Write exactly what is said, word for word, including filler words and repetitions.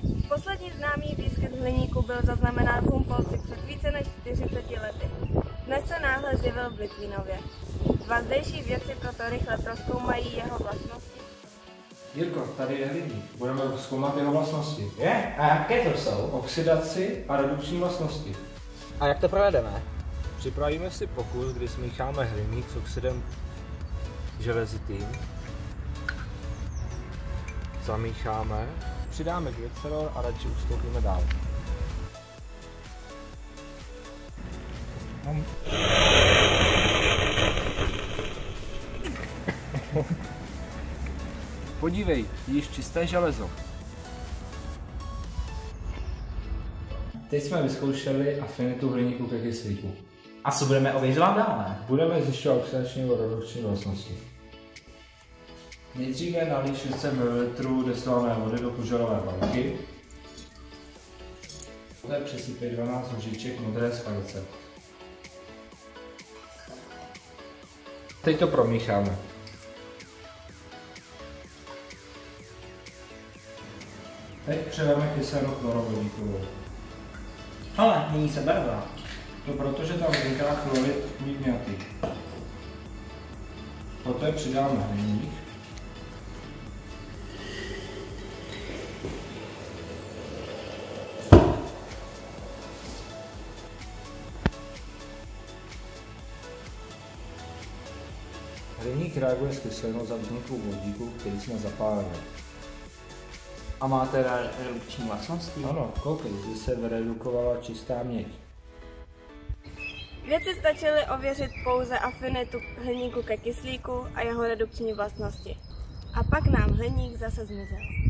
Poslední známý výskyt hliníku byl zaznamenán v Humpolci před více než čtyřiceti lety. Dnes se náhle zjevil v Litvínově. Dva zdejší vědci proto rychle prozkoumají jeho vlastnosti. Jirko, tady je hliník. Budeme zkoumat jeho vlastnosti. Je? A jaké to jsou? Oxidaci a redukční vlastnosti. A jak to provedeme? Připravíme si pokus, kdy smícháme hliník s oxidem železitým. Zamícháme, přidáme glycerol a radši ustoupíme dál. Podívej, již čisté železo. Teď jsme vyzkoušeli afinitu hliníku ke kyslíku. A co budeme ověřovat dále? Budeme zjišťovat oxidační a redukční vlastnosti. Nejdříve nalij šest set mililitrů destilované vody do kuželové banky. Poté přesypej dvanáct lžiček modré sklenice. Teď to promícháme. Teď předáme kyselinu chlorovodíkovou. Ale mění se barva. To proto, že tam vzniká chlorid mítňatý. Poté přidáme hliník. Hliník reaguje s kyselinou za vzniku vodíku, který jsme zapálili. A má teda redukční vlastnosti? Ano, koukej, zde se redukovala čistá měď. Vědci stačili ověřit pouze afinitu hliníku ke kyslíku a jeho redukční vlastnosti. A pak nám hliník zase zmizel.